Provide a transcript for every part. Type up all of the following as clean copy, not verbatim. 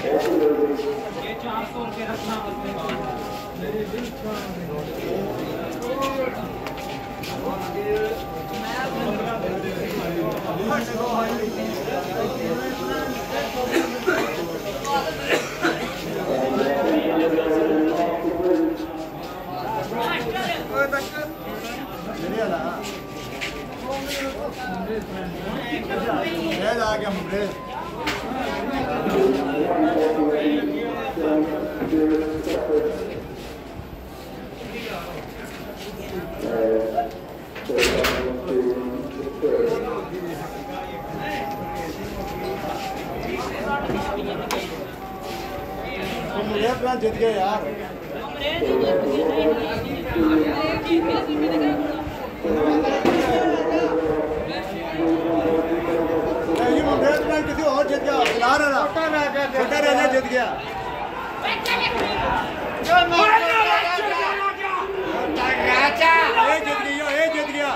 ये 400 रुपये रखना अपने पास। जीत गए यार। किसी और जीत गया, छोटा राजा जीत गया। ये जीत गया।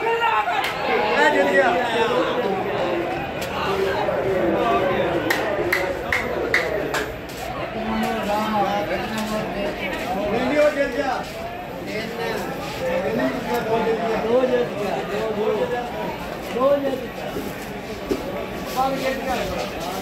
दो